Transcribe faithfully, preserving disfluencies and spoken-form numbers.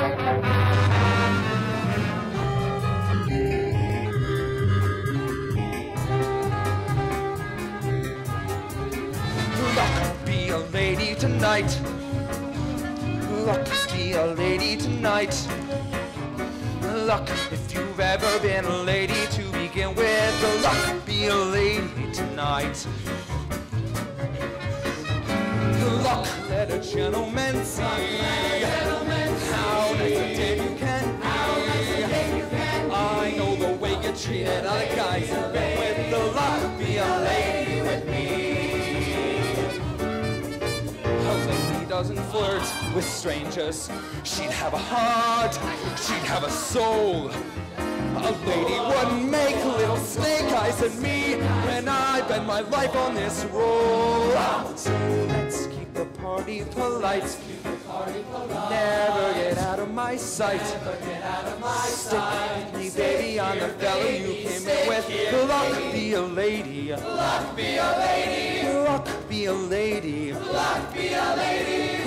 Luck, be a lady tonight. Luck, be a lady tonight. Luck, if you've ever been a lady to begin with. Luck, be a lady tonight. Luck, let a gentleman see how nice a day you can be. I know the way you treated other guys you've been with. The luck, be a lady with me. A lady doesn't flirt with strangers. She'd have a heart, she'd have a soul. A lady wouldn't make little snake eyes at me when I bend my life on this roll. So let's keep the party polite. Never get out of my sight. Stick with me, baby, I'm the fella you came in with. Luck, be a lady. Luck, be a lady. Luck, be a lady. Luck, be a lady.